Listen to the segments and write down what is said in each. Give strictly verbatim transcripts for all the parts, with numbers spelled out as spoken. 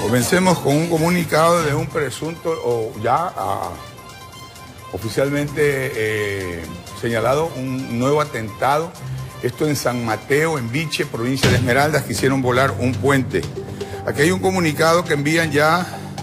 Comencemos con un comunicado de un presunto, o ya ah, oficialmente eh, señalado, un nuevo atentado. Esto en San Mateo, en Biche, provincia de Esmeraldas, quisieron volar un puente. Aquí hay un comunicado que envían ya.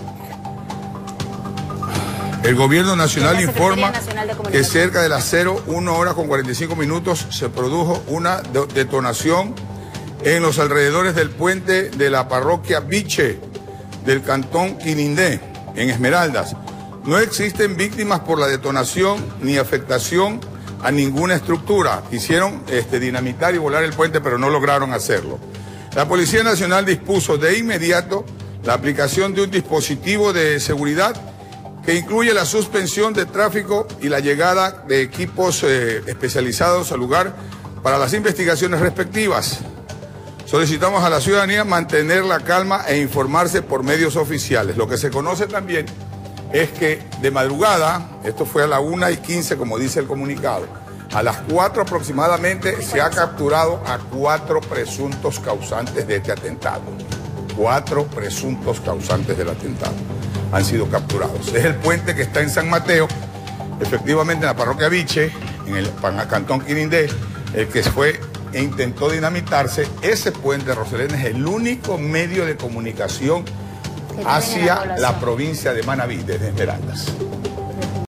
El gobierno nacional informa que cerca de las cero uno horas con cuarenta y cinco minutos se produjo una detonación en los alrededores del puente de la parroquia Biche del cantón Quirindé, en Esmeraldas. No existen víctimas por la detonación ni afectación a ninguna estructura. Quisieron este, dinamitar y volar el puente, pero no lograron hacerlo. La Policía Nacional dispuso de inmediato la aplicación de un dispositivo de seguridad que incluye la suspensión de tráfico y la llegada de equipos eh, especializados al lugar para las investigaciones respectivas. Solicitamos a la ciudadanía mantener la calma e informarse por medios oficiales. Lo que se conoce también es que de madrugada, esto fue a la una y quince, como dice el comunicado, a las cuatro aproximadamente se ha capturado a cuatro presuntos causantes de este atentado. Cuatro presuntos causantes del atentado han sido capturados. Es el puente que está en San Mateo, efectivamente en la parroquia Biche, en el cantón Quirindé, el que fue e intentó dinamitarse. Ese puente, Roselena, es el único medio de comunicación hacia la provincia de Manabí, desde Esmeraldas.